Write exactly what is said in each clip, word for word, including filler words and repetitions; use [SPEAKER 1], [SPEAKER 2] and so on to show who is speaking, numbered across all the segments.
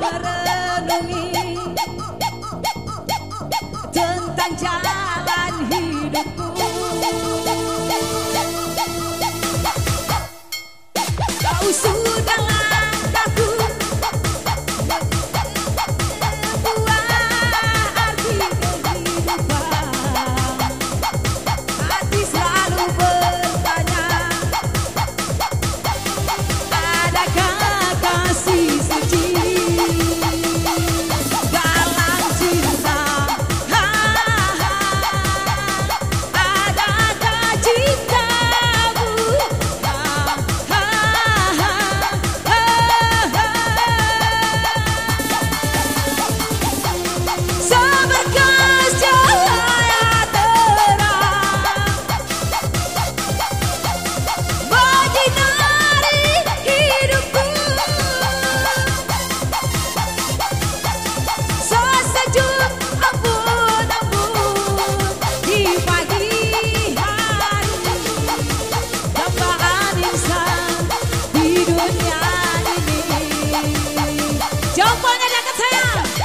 [SPEAKER 1] merenungi tentang jalan hidupku. Kau sudah langkahku, sebuah arti kehidupan. Hati selalu bertanya, adakah kasih suci dalam cinta? Adakah cintamu seberkas cahaya terang menyinari hidupku, sesejuk embun-embun di pagi hari, dambaan insan di dunia ini. Jempolnya dekat saya.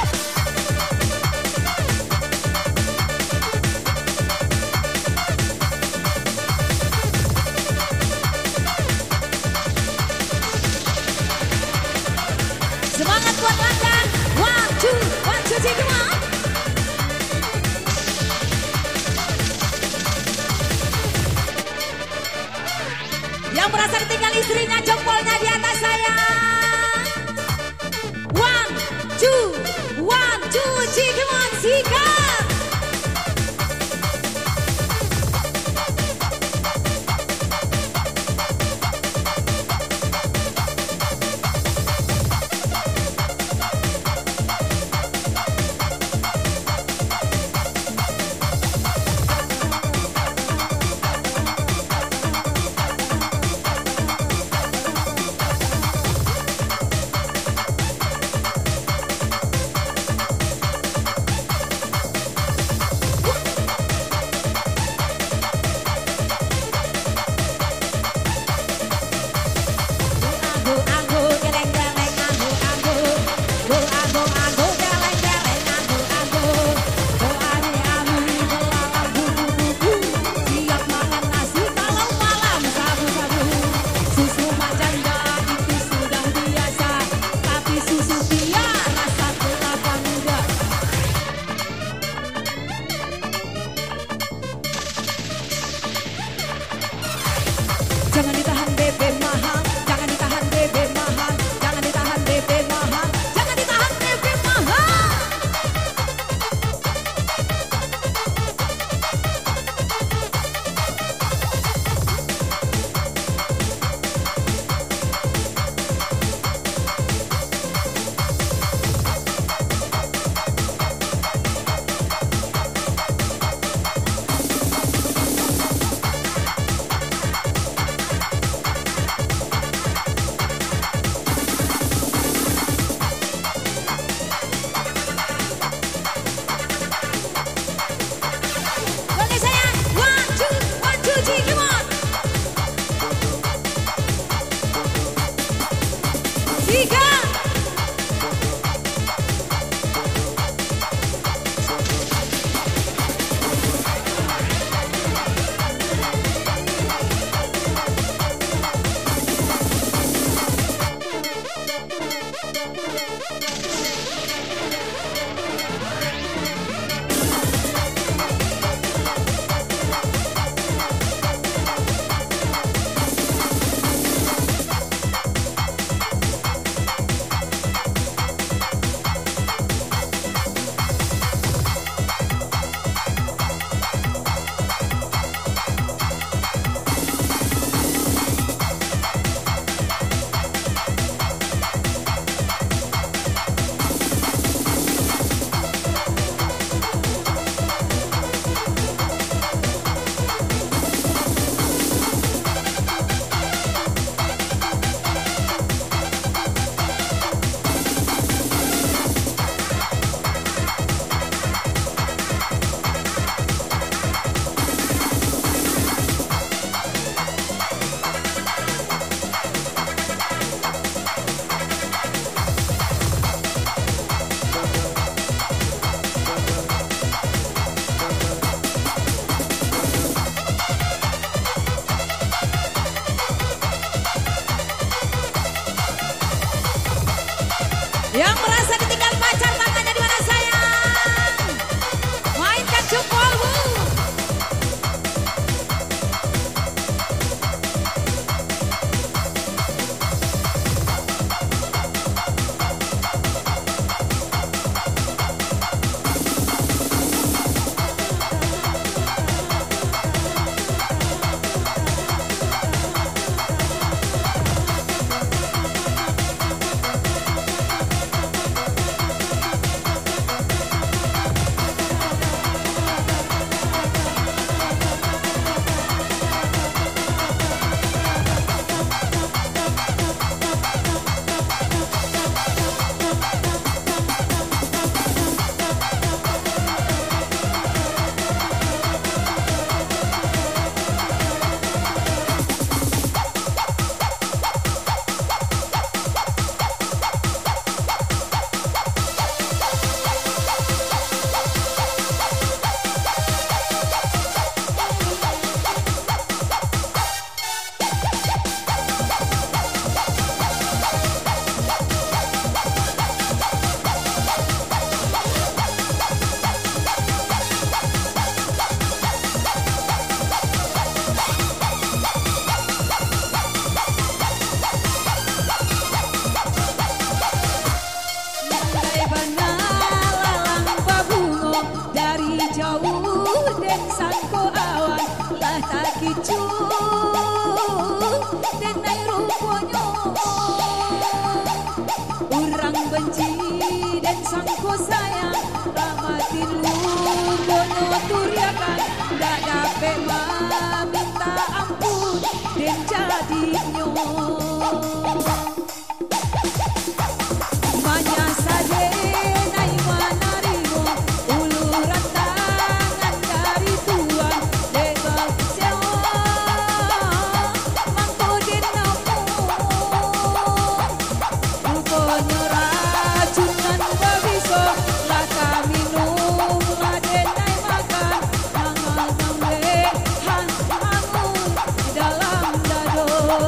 [SPEAKER 1] Semangat buat London. One, two, one, two, three, come on. Yang merasa ditinggal istrinya, jempolnya di atas saya. One, two, one, two, three, come on, sikat. Jangan ditahan bebe mahal, jangan ditahan bebe mahal, jangan ditahan bebe mahal, jangan ditahan bebe mahal. kicu denai ruponyo urang benci dan sangko sayang ramatin lur bono turiakan dak dape minta ampun dan jadinyo manya sade nai manarimo uluran tangan dari Tuhan debal kecewa mangko dinamu rupanya racunan babiso laka minum laden nai makan nangal namle han hangun di dalam dado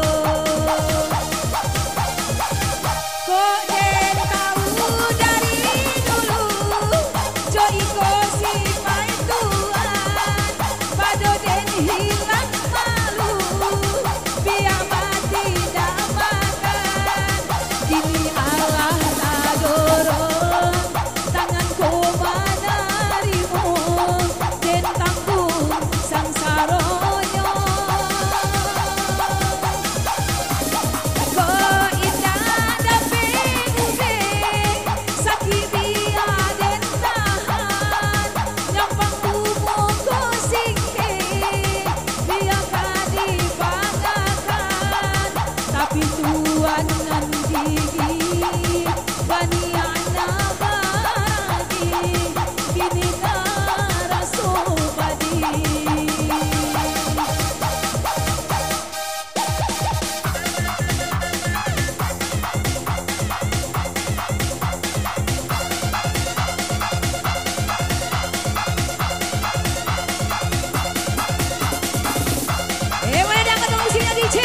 [SPEAKER 1] kok den tahu dari dulu jo iko si main Tuhan pado den hilang malu biar mati dak makan kini Allah tak dorong tanganku menarimu den tanggung sangsaronyo kok indah dape ube sakit dia den tahan nyampang tubuh ko singke biar kadi banggakan tapi Tuhan nan gigi bani anak bagi kini naraso padi. Eh, mana dia angkat dong sini D J.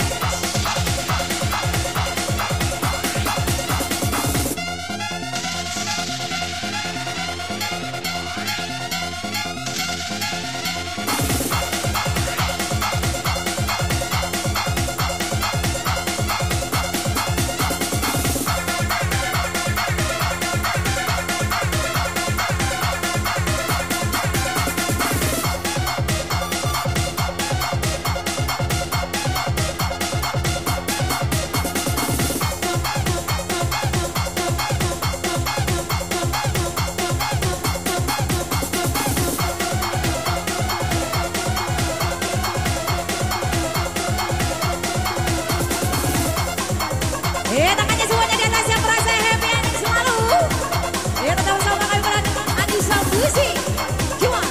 [SPEAKER 1] Eh, tangannya semuanya di atas yang merasa happy ending selalu. Eh, tetap bersama kami para Anissa Busi. Gimana?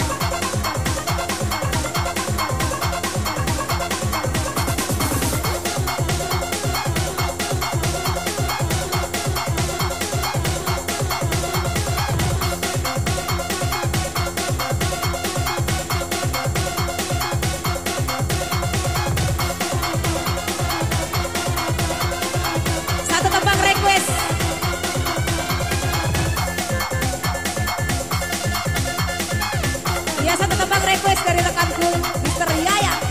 [SPEAKER 1] Satu tembang request. Ya, satu tembang request dari rekanku Mister Yaya.